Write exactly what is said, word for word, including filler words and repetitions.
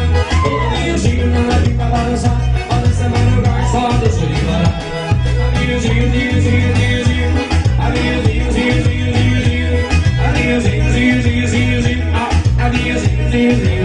Aviãozinho na pipa balançar, balança no lugar, só deixa ele parar. Aviãozinho, aviãozinho, aviãozinho, aviãozinho, aviãozinho, aviãozinho, aviãozinho, aviãozinho, aviãozinho, aviãozinho, aviãozinho.